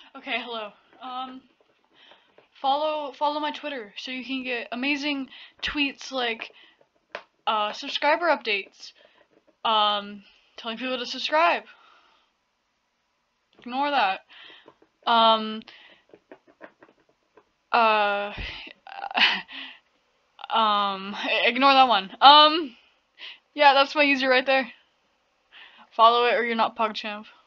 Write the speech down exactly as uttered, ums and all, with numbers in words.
Okay, hello. Um, follow follow my Twitter so you can get amazing tweets like uh subscriber updates. Um, telling people to subscribe. Ignore that. Um, uh, um, ignore that one. Um, yeah, that's my user right there. Follow it or you're not PogChamp.